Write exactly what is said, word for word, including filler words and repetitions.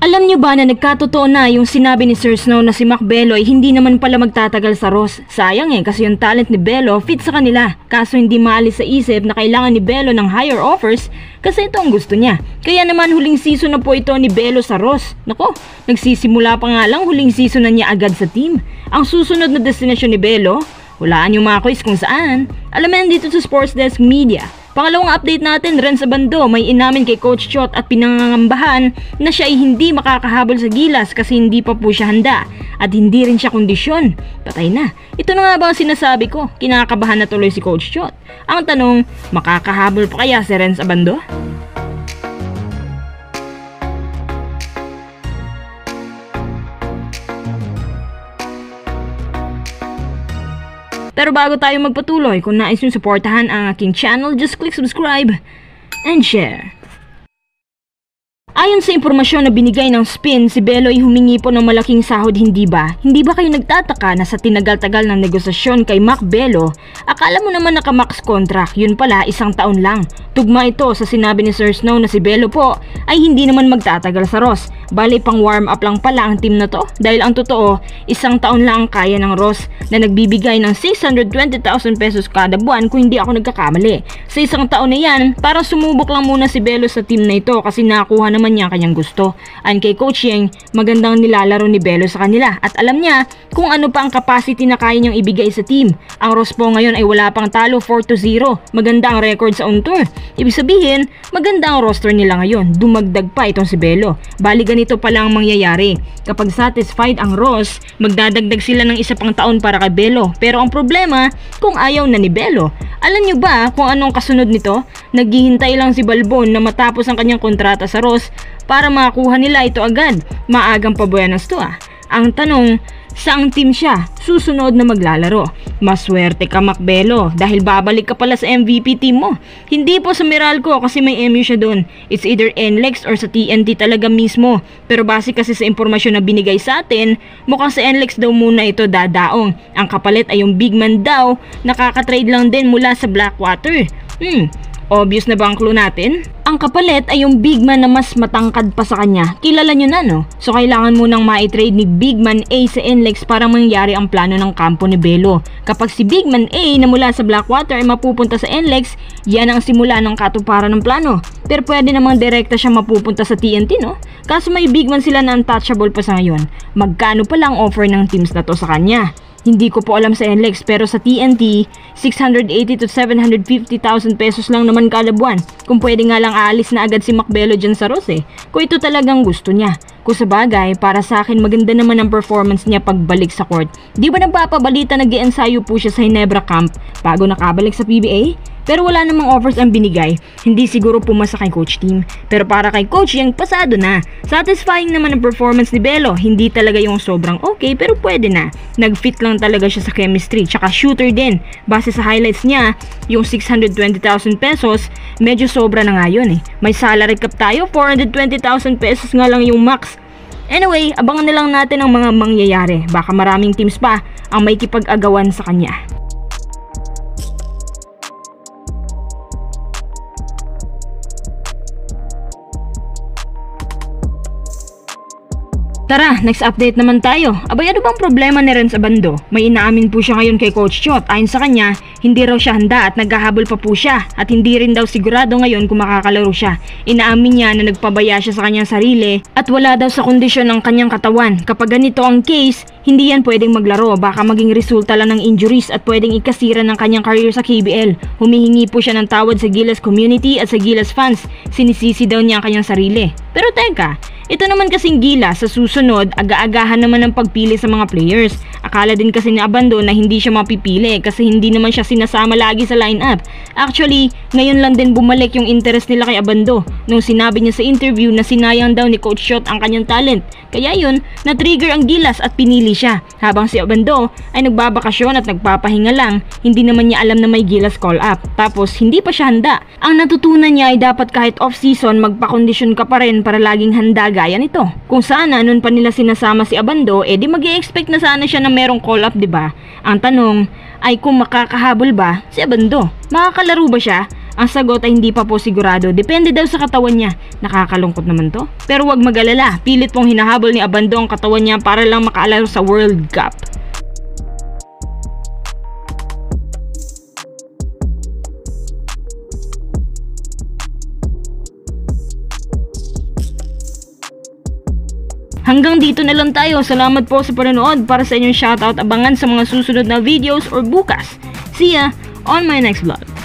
Alam niyo ba na nagkatotoo na yung sinabi ni Sir Snow na si Mac Belo ay hindi naman pala magtatagal sa Ross? Sayang eh, kasi yung talent ni Belo fit sa kanila. Kaso hindi maalis sa isip na kailangan ni Belo ng higher offers kasi ito ang gusto niya. Kaya naman huling season na po ito ni Belo sa Ross. Nako, nagsisimula pa nga lang huling season na niya agad sa team. Ang susunod na destinasyon ni Belo, hulaan yung mga quiz kung saan. Alamin dito sa Sports Desk Media. Pangalawang update natin, Renz Abando may inamin kay Coach Chot at pinangangambahan na siya ay hindi makakahabol sa Gilas kasi hindi pa po siya handa at hindi rin siya kondisyon. Patay na. Ito na nga ba ang sinasabi ko? Kinakabahan na tuloy si Coach Chot. Ang tanong, makakahabol pa kaya si Renz Abando? Pero bago tayo magpatuloy, kung nais nyo suportahan ang aking channel, just click subscribe and share. Ayon sa impormasyon na binigay ng Spin, si Belo ay humingi po ng malaking sahod, hindi ba? Hindi ba kayo nagtataka na sa tinagal-tagal ng negosasyon kay Mac Belo, akala mo naman naka-max contract, yun pala isang taon lang. Tugma ito sa sinabi ni Sir Snow na si Belo po ay hindi naman magtatagal sa Ross. Bali pang warm up lang pala ang team na to dahil ang totoo, isang taon lang ang kaya ng Ross na nagbibigay ng six hundred twenty thousand pesos kada buwan kung hindi ako nagkakamali. Sa isang taon na yan, parang sumubok lang muna si Belo sa team na ito kasi nakuha naman niya kanyang gusto. Ayon kay Coach Yeng, magandang nilalaro ni Belo sa kanila at alam niya kung ano pa ang capacity na kaya niyang ibigay sa team. Ang Ross po ngayon ay wala pang talo, four to zero. Maganda ang record sa on-tour. Ibig sabihin, maganda ang roster nila ngayon. Dumagdag pa itong si Belo. Bali ganito pala ang mangyayari. Kapag satisfied ang Ross, magdadagdag sila ng isa pang taon para kay Belo. Pero ang problema, kung ayaw na ni Belo. Alam niyo ba kung anong kasunod nito? Naghihintay lang si Balbon na matapos ang kanyang kontrata sa Ross para makakuha nila ito agad. Maagang pabuenas to ah. Ang tanong, saang team siya susunod na maglalaro? Maswerte ka Mac Belo dahil babalik ka pala sa M V P team mo. Hindi po sa Meralco kasi may M U siya doon. It's either N L E X or sa T N T talaga mismo. Pero base kasi sa impormasyon na binigay sa atin, mukhang sa N L E X daw muna ito dadaong. Ang kapalit ay yung big man daw, nakaka-trade lang din mula sa Blackwater. Hmm, obvious na ba ang clue natin? Ang kapalit ay yung big man na mas matangkad pa sa kanya. Kilala nyo na no? So kailangan munang ma-trade ni big man A sa N L E X para mangyari ang plano ng kampo ni Belo. Kapag si big man A na mula sa Blackwater ay mapupunta sa N L E X, yan ang simula ng katuparan ng plano. Pero pwede namang direkta siya mapupunta sa T N T no? Kaso may big man sila na untouchable pa sa ngayon. Magkano pala ang offer ng teams na to sa kanya? Hindi ko po alam sa N L E X pero sa T N T, six hundred eighty to seven hundred fifty thousand pesos lang naman kada buwan. Kung pwede nga lang aalis na agad si Mac Belo dyan sa Ross eh. Kung ito talagang gusto niya. Kung sa bagay, para sa akin maganda naman ang performance niya pagbalik sa court. Di ba nagpapabalita nag-i-ensayo po siya sa Ginebra camp bago nakabalik sa P B A? Pero wala namang offers ang binigay, hindi siguro pumasa kay Coach Team. Pero para kay Coach Yang, pasado na. Satisfying naman ang performance ni Belo, hindi talaga yung sobrang okay pero pwede na. Nag-fit lang talaga siya sa chemistry, tsaka shooter din. Base sa highlights niya, yung six hundred twenty thousand pesos, medyo sobra na nga yun eh. May salary cap tayo, four hundred twenty thousand pesos nga lang yung max. Anyway, abangan na lang natin ang mga mangyayari. Baka maraming teams pa ang may kipag-agawan sa kanya. Tara, next update naman tayo. Abay, ano bang problema ni Renz Abando? May inaamin po siya ngayon kay Coach Chot. Ayon sa kanya, hindi raw siya handa at naghahabol pa po siya. At hindi rin daw sigurado ngayon kung makakalaro siya. Inaamin niya na nagpabaya siya sa kanyang sarili at wala daw sa kondisyon ng kanyang katawan. Kapag ganito ang case, hindi yan pwedeng maglaro. Baka maging resulta lang ng injuries at pwedeng ikasira ng kanyang career sa K B L. Humihingi po siya ng tawad sa Gilas community at sa Gilas fans. Sinisisi daw niya ang kanyang sarili. Pero teka, ito naman kasing Gilas sa susunod, aga-agahan naman ng pagpili sa mga players. Akala din kasi ni Abando na hindi siya mapipili kasi hindi naman siya sinasama lagi sa lineup. Actually, ngayon lang din bumalik yung interest nila kay Abando nung sinabi niya sa interview na sinayang daw ni Coach Chot ang kanyang talent. Kaya yun, na-trigger ang Gilas at pinili siya. Habang si Abando ay nagbabakasyon at nagpapahinga lang, hindi naman niya alam na may Gilas call-up. Tapos hindi pa siya handa. Ang natutunan niya ay dapat kahit off-season magpa-kondisyon ka pa rin para laging handa gaya nito. Kung sana noon pa nila sinasama si Abando, eh di mag-i-expect na sana siya na merong call-up, di ba? Ang tanong ay kung makakahabol ba si Abando? Makakalaro ba siya? Ang sagot ay hindi pa po sigurado. Depende daw sa katawan niya. Nakakalungkot naman to. Pero wag mag-alala, pilit pong hinahabol ni Abando ang katawan niya para lang makaalaro sa World Cup. Hanggang dito na lang tayo. Salamat po sa panonood. Para sa inyong shoutout, abangan sa mga susunod na videos or bukas. See ya on my next vlog.